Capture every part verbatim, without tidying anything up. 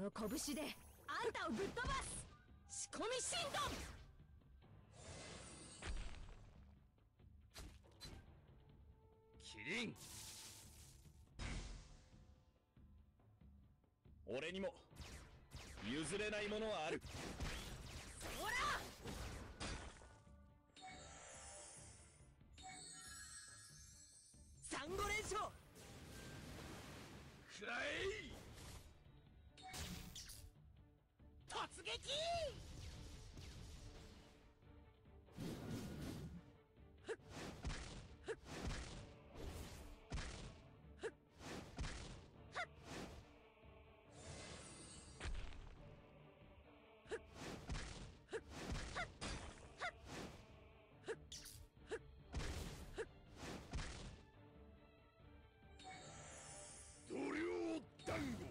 の拳であんたをぶっ飛ばす。仕込み神道。 キリン、俺にも譲れないものはある。 ほら、サンゴ連勝。 くらえ突撃。 度量団子。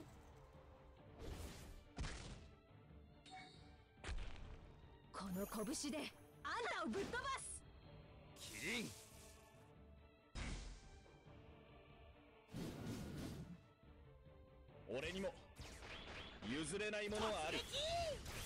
この拳であんたをぶっ飛ばす。 キリン、俺にも譲れないものはある。 突撃。